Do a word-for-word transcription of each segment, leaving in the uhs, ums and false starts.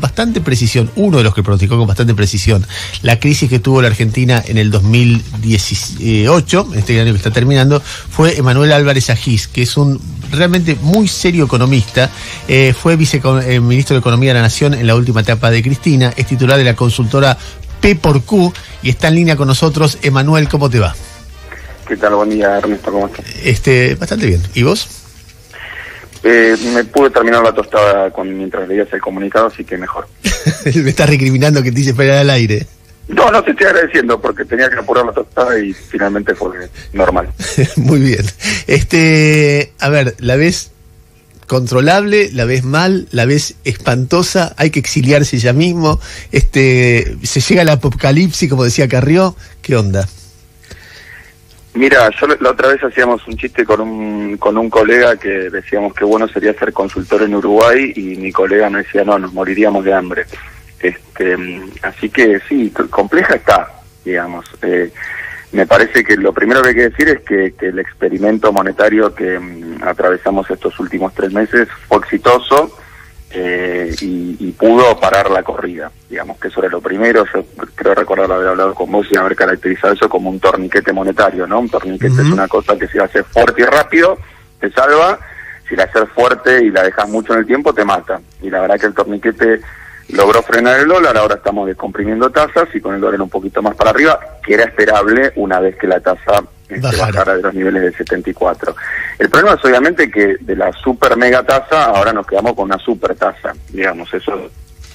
bastante precisión, uno de los que pronosticó con bastante precisión la crisis que tuvo la Argentina en el dos mil dieciocho, este año que está terminando, fue Emanuel Álvarez Agis, que es un realmente muy serio economista, eh, fue viceministro de Economía de la Nación en la última etapa de Cristina, es titular de la consultora P por Q y está en línea con nosotros. Emanuel, ¿cómo te va? ¿Qué tal? Buen día, Ernesto, ¿cómo estás? Este, bastante bien. ¿Y vos? Eh, me pude terminar la tostada con, mientras leías el comunicado, así que mejor. Me estás recriminando que te hice esperar al aire. No, no te estoy agradeciendo porque tenía que apurar la tostada y finalmente fue normal. Muy bien. Este, a ver, ¿la ves controlable? ¿La ves mal? ¿La ves espantosa? ¿Hay que exiliarse ya mismo? Este, ¿se llega al apocalipsis, como decía Carrió? ¿Qué onda? Mira, yo la otra vez hacíamos un chiste con un con un colega que decíamos que bueno sería ser consultor en Uruguay y mi colega me decía, no, nos moriríamos de hambre. Este, así que sí, compleja está, digamos. Eh, me parece que lo primero que hay que decir es que, que el experimento monetario que um, atravesamos estos últimos tres meses fue exitoso eh, y, y pudo parar la corrida. Digamos que eso era lo primero. Yo creo recordar haber hablado con vos y haber caracterizado eso como un torniquete monetario, ¿no? Un torniquete uh-huh. es una cosa que si la haces fuerte y rápido te salva, si la haces fuerte y la dejas mucho en el tiempo te mata. Y la verdad que el torniquete logró frenar el dólar, ahora estamos descomprimiendo tasas y con el dólar un poquito más para arriba, que era esperable una vez que la tasa este, bajara de los niveles del setenta y cuatro. El problema es obviamente que de la super mega tasa ahora nos quedamos con una super tasa, digamos, eso.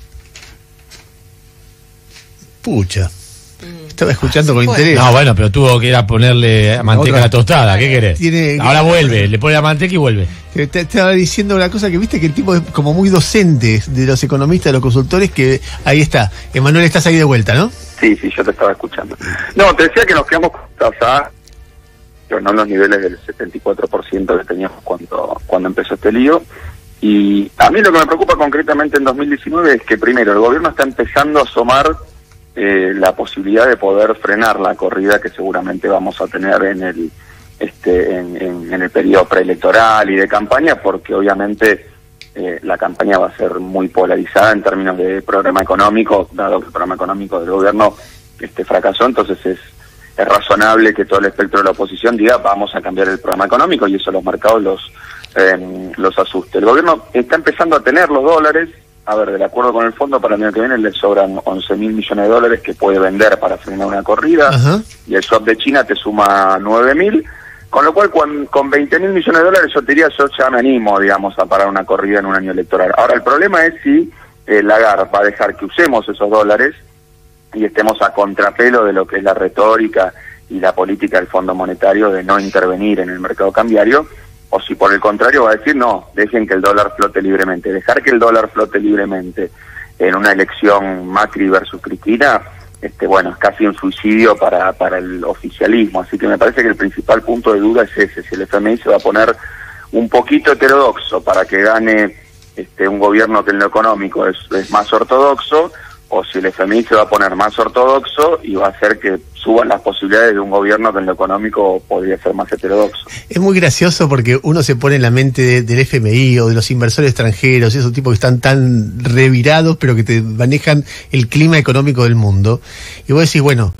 Pucha. Estaba escuchando con interés. No, bueno, pero tuvo que ir a ponerle manteca a la tostada, ¿qué querés? Tiene... Ahora vuelve, le pone la manteca y vuelve. Te, te estaba diciendo una cosa que viste que el tipo es como muy docente de los economistas, de los consultores, que ahí está. Emanuel, estás ahí de vuelta, ¿no? Sí, sí, yo te estaba escuchando. No, te decía que nos quedamos con tasa, pero no en los niveles del setenta y cuatro por ciento que teníamos cuando, cuando empezó este lío. Y a mí lo que me preocupa concretamente en dos mil diecinueve es que primero el gobierno está empezando a asomar Eh, la posibilidad de poder frenar la corrida que seguramente vamos a tener en el este en, en, en el periodo preelectoral y de campaña, porque obviamente eh, la campaña va a ser muy polarizada en términos de programa económico, dado que el programa económico del gobierno este fracasó. Entonces es, es razonable que todo el espectro de la oposición diga vamos a cambiar el programa económico, y eso los mercados los eh, los asuste. El gobierno está empezando a tener los dólares. A ver, del acuerdo con el fondo, para el año que viene le sobran once mil millones de dólares que puede vender para frenar una corrida. Uh-huh. Y el swap de China te suma nueve mil, con lo cual con, con veinte mil millones de dólares yo te diría, yo ya me animo, digamos, a parar una corrida en un año electoral. Ahora, el problema es si eh, Lagarde va a dejar que usemos esos dólares y estemos a contrapelo de lo que es la retórica y la política del Fondo Monetario de no intervenir en el mercado cambiario, o si por el contrario va a decir, no, dejen que el dólar flote libremente. Dejar que el dólar flote libremente en una elección Macri versus Cristina, este, bueno, es casi un suicidio para, para el oficialismo. Así que me parece que el principal punto de duda es ese, si el F M I se va a poner un poquito heterodoxo para que gane este, un gobierno que en lo económico es, es más ortodoxo, o si el F M I se va a poner más ortodoxo y va a hacer que suban las posibilidades de un gobierno que en lo económico podría ser más heterodoxo. Es muy gracioso porque uno se pone en la mente de, del F M I o de los inversores extranjeros, esos tipos que están tan revirados pero que te manejan el clima económico del mundo, y vos decís, bueno,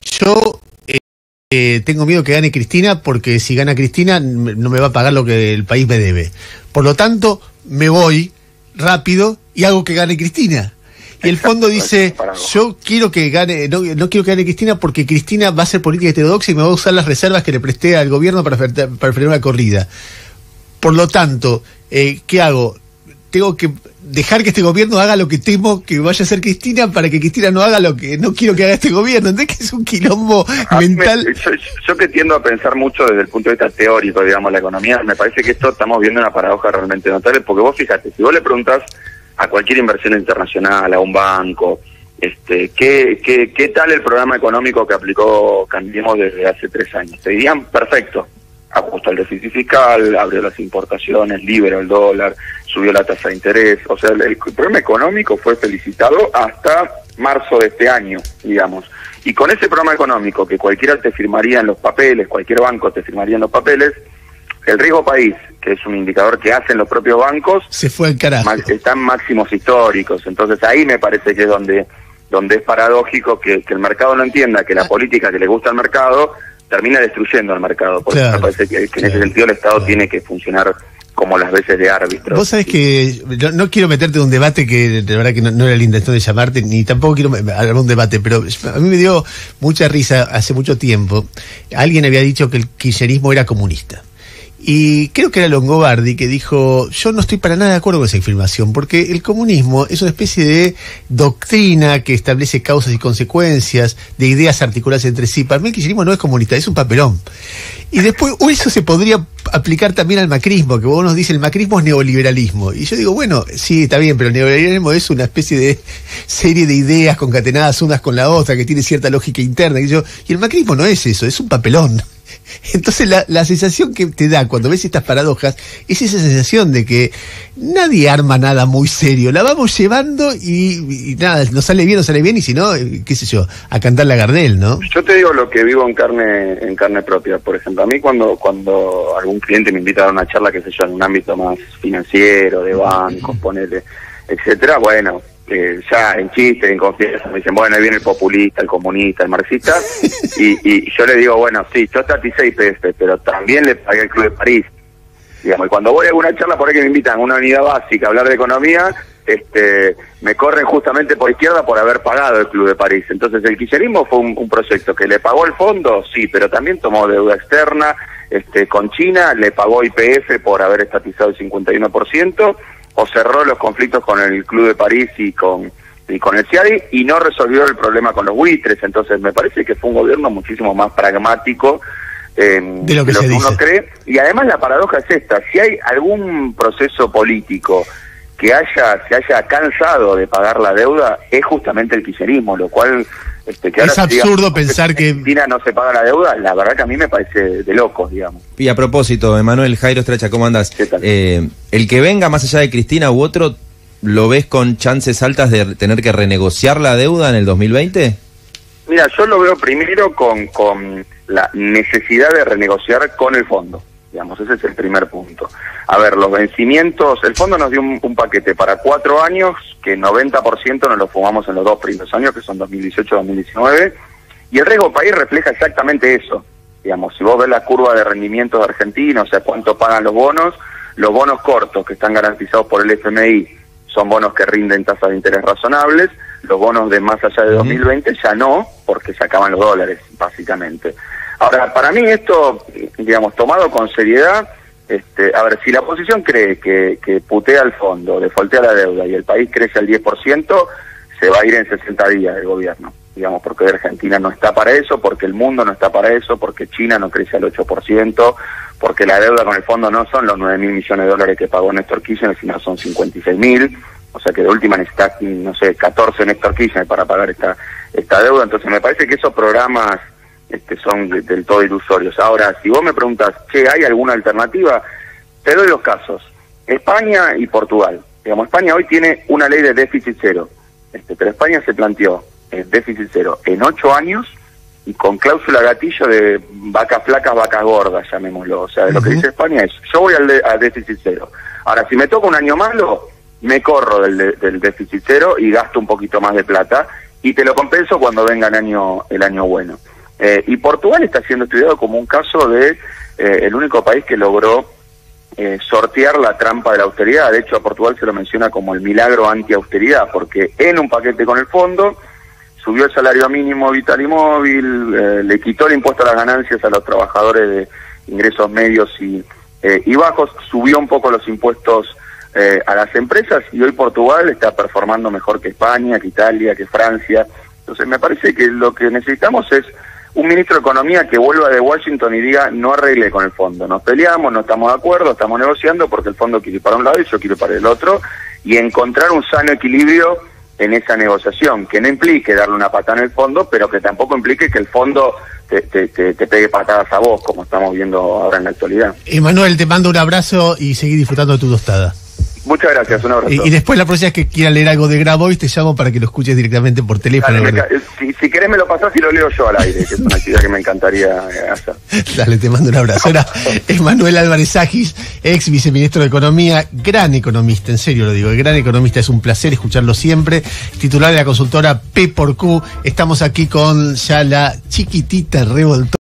yo eh, eh, tengo miedo que gane Cristina porque si gana Cristina no me va a pagar lo que el país me debe, por lo tanto me voy rápido y hago que gane Cristina. Y el fondo dice, yo quiero que gane, no, no quiero que gane Cristina porque Cristina va a hacer política heterodoxa y me va a usar las reservas que le presté al gobierno para, para frenar una corrida. Por lo tanto, eh, ¿qué hago? Tengo que dejar que este gobierno haga lo que temo que vaya a hacer Cristina para que Cristina no haga lo que no quiero que haga este gobierno. ¿Entendés que es un quilombo a mental? Me, yo, yo que tiendo a pensar mucho desde el punto de vista teórico, digamos, la economía, me parece que esto estamos viendo una paradoja realmente notable, porque vos fíjate, si vos le preguntás a cualquier inversión internacional, a un banco, este, ¿qué, qué, qué tal el programa económico que aplicó Cambiemos desde hace tres años? Te dirían, perfecto, ajustó el déficit fiscal, abrió las importaciones, liberó el dólar, subió la tasa de interés. O sea, el, el programa económico fue felicitado hasta marzo de este año, digamos. Y con ese programa económico que cualquiera te firmaría en los papeles, cualquier banco te firmaría en los papeles, el riesgo país, que es un indicador que hacen los propios bancos, se fue al carajo. Están máximos históricos. Entonces ahí me parece que es donde, donde es paradójico que, que el mercado no entienda que la ah. política que le gusta al mercado termina destruyendo al mercado. Por claro, eso me parece que, que claro, en ese sentido el Estado claro. tiene que funcionar como las veces de árbitro. Vos sabés que no, no quiero meterte en un debate que de verdad que no, no era la intención de llamarte, ni tampoco quiero hablar de un debate, pero a mí me dio mucha risa hace mucho tiempo. Alguien había dicho que el kirchnerismo era comunista. Y creo que era Longobardi que dijo, yo no estoy para nada de acuerdo con esa afirmación, porque el comunismo es una especie de doctrina que establece causas y consecuencias, de ideas articuladas entre sí. Para mí el kirchnerismo no es comunista, es un papelón. Y después, o eso se podría aplicar también al macrismo, que vos nos dices, el macrismo es neoliberalismo. Y yo digo, bueno, sí, está bien, pero el neoliberalismo es una especie de serie de ideas concatenadas unas con la otra, que tiene cierta lógica interna. Y, yo, y el macrismo no es eso, es un papelón. Entonces la, la sensación que te da cuando ves estas paradojas es esa sensación de que nadie arma nada muy serio, la vamos llevando y, y nada, nos sale bien, nos sale bien, y si no, qué sé yo, a cantar la Gardel, ¿no? Yo te digo lo que vivo en carne en carne propia. Por ejemplo, a mí cuando cuando algún cliente me invita a dar una charla, qué sé yo, en un ámbito más financiero, de bancos, ponele, etcétera, bueno, Eh, ya en chiste, en confianza, me dicen, bueno, ahí viene el populista, el comunista, el marxista, y, y yo le digo, bueno, sí, yo estaticé I P F, pero también le pagué al Club de París, digamos, y cuando voy a alguna charla por ahí que me invitan a una unidad básica a hablar de economía, este me corren justamente por izquierda por haber pagado el Club de París. Entonces el kirchnerismo fue un, un proyecto que le pagó el fondo, sí, pero también tomó deuda externa, este con China, le pagó I P F por haber estatizado el cincuenta y uno por ciento, o cerró los conflictos con el Club de París y con y con el CIADI, y no resolvió el problema con los buitres. Entonces me parece que fue un gobierno muchísimo más pragmático eh, de lo que, de lo se que dice. uno cree. Y además la paradoja es esta: si hay algún proceso político que haya se haya cansado de pagar la deuda, es justamente el kirchnerismo, lo cual Este, que es absurdo pensar que Argentina no se paga la deuda. La verdad que a mí me parece de locos, digamos. Y a propósito, Emanuel, Jairo Stracha, ¿cómo andás? ¿Qué tal? Eh, el que venga más allá de Cristina u otro, ¿lo ves con chances altas de tener que renegociar la deuda en el dos mil veinte? Mira, yo lo veo primero con, con la necesidad de renegociar con el fondo. Digamos, ese es el primer punto. A ver, los vencimientos, el fondo nos dio un, un paquete para cuatro años, que noventa por ciento nos lo fumamos en los dos primeros años, que son dos mil dieciocho y dos mil diecinueve, y el riesgo país refleja exactamente eso. Digamos, si vos ves la curva de rendimientos de Argentina, o sea, cuánto pagan los bonos, los bonos cortos que están garantizados por el F M I son bonos que rinden tasas de interés razonables, los bonos de más allá de dos mil veinte ya no, porque se acaban los dólares, básicamente. Ahora, para mí esto, digamos, tomado con seriedad, este, a ver, si la oposición cree que, que putea al fondo, defoltea la deuda y el país crece al diez por ciento, se va a ir en sesenta días el gobierno, digamos, porque Argentina no está para eso, porque el mundo no está para eso, porque China no crece al ocho por ciento, porque la deuda con el fondo no son los nueve mil millones de dólares que pagó Néstor Kirchner, sino son cincuenta y seis mil, o sea que de última necesita, no sé, catorce Néstor Kirchner para pagar esta, esta deuda. Entonces me parece que esos programas Este, son de, del todo ilusorios. Ahora, si vos me preguntas, che, ¿hay alguna alternativa? Te doy los casos. España y Portugal. Digamos, España hoy tiene una ley de déficit cero, este, pero España se planteó el déficit cero en ocho años y con cláusula gatillo de vacas flacas, vacas gordas, llamémoslo. O sea, uh-huh. Lo que dice España es, yo voy al, de, al déficit cero. Ahora, si me toca un año malo, me corro del, de, del déficit cero y gasto un poquito más de plata y te lo compenso cuando venga el año, el año bueno. Eh, y Portugal está siendo estudiado como un caso de eh, el único país que logró eh, sortear la trampa de la austeridad. De hecho, a Portugal se lo menciona como el milagro anti-austeridad, porque en un paquete con el fondo subió el salario mínimo vital y móvil, eh, le quitó el impuesto a las ganancias a los trabajadores de ingresos medios y, eh, y bajos, subió un poco los impuestos eh, a las empresas, y hoy Portugal está performando mejor que España, que Italia, que Francia. Entonces me parece que lo que necesitamos es un ministro de Economía que vuelva de Washington y diga, no arregle con el fondo, nos peleamos, no estamos de acuerdo, estamos negociando porque el fondo quiere ir para un lado y yo quiero ir para el otro, y encontrar un sano equilibrio en esa negociación, que no implique darle una patada en el fondo, pero que tampoco implique que el fondo te, te, te, te pegue patadas a vos, como estamos viendo ahora en la actualidad. Emanuel, te mando un abrazo y seguí disfrutando de tu tostada. Muchas gracias, un abrazo. Y, y después la próxima vez que quiera leer algo de Grabois, te llamo para que lo escuches directamente por teléfono. Dale, me, si, si querés me lo pasás y lo leo yo al aire, que es una actividad que me encantaría hacer. Dale, te mando un abrazo. Era Emanuel Álvarez Agis, ex viceministro de Economía, gran economista, en serio lo digo, el gran economista, es un placer escucharlo siempre, titular de la consultora P por Q. Estamos aquí con ya la chiquitita revoltona.